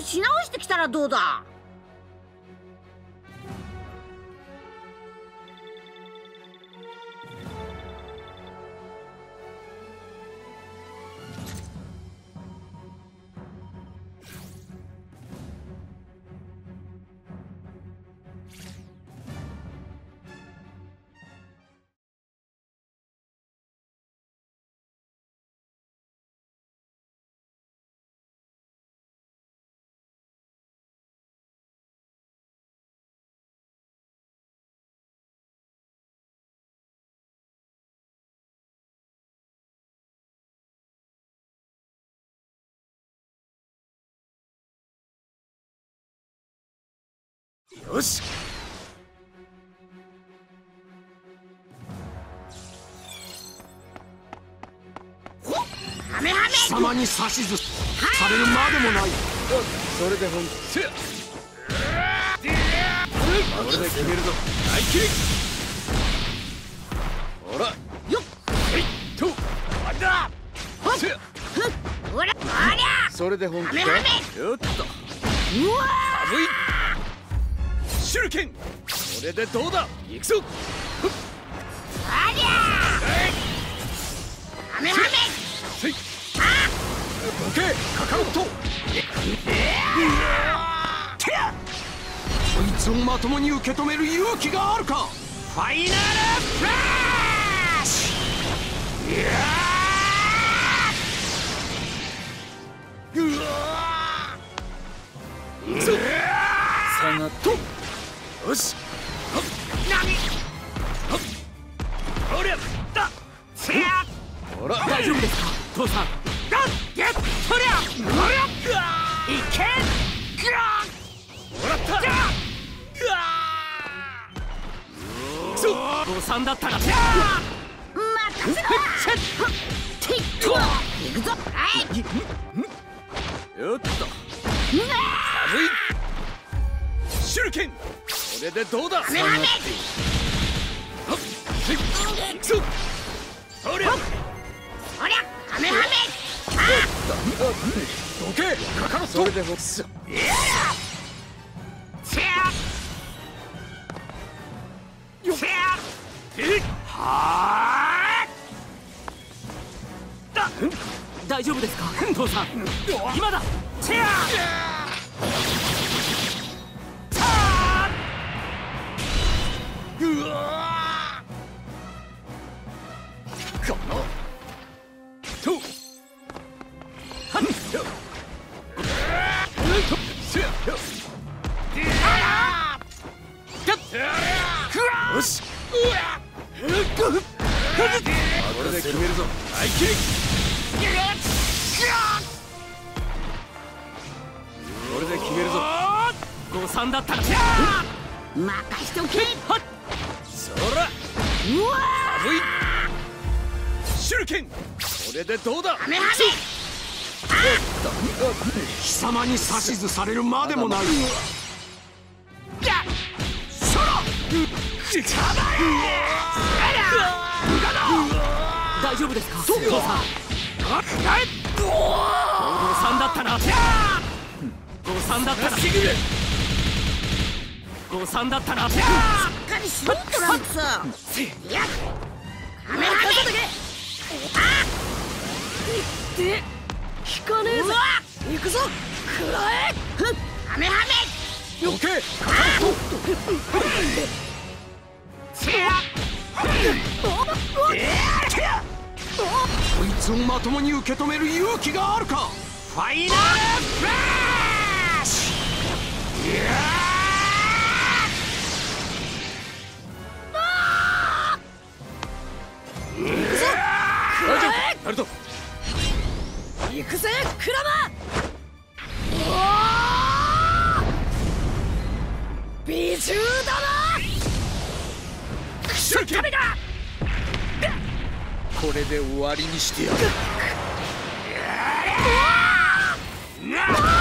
し直してきたらどうだ。 よし。 ハメハメ。 貴様に指図されるまでもない。それで本当。これで決めるぞ。大キリ。ほら。よっ。えいと。あれだ。 ほら。ありゃ。 それで本当。 ハメハメ。 よっと。 うわあぶい。手裏剣。これでどうだ。行くぞ。 ありゃ。ハメハメ。 せい。どけカカロット。こいつをまともに受け止める勇気があるか。ファイナルフラッシュ。うわー。下がっと。よし。おりゃだ。ほら大丈夫ですか父さん。やっとりゃ。おりゃいけ。もらった。誤算だったら。 任せろ。ていっと。行くぞ。はい。 よっと。寒い。手裏剣。これでどうだ。 ハメハメ。 そりゃ。 そりゃ。ハメハメ。 どけカカロット。それでもす。大丈夫ですか父さん。今だ。うわこのとはっよし。これで決めるぞ。大キリ。これで決めるぞ。誤算だったら。 任しておけ。 そら。 うわあぶい。手裏剣。これでどうだ。 ハメハメ。 貴様に指図されるまでもない。大丈夫ですか父さん。誤算だったな。誤算だったな。誤算だったな。 しっかりしろトランクス。やっハメハメ。って効かねえぞ。行くぞ。くらえ。ハメハメ。 よけ。こいつをまともに受け止める勇気があるか。ファイナルフラッシュ。行くぞ。大丈夫ナルト。 行くぜクラマ。美獣だな。クソッカメが。 これで終わりにしてやる。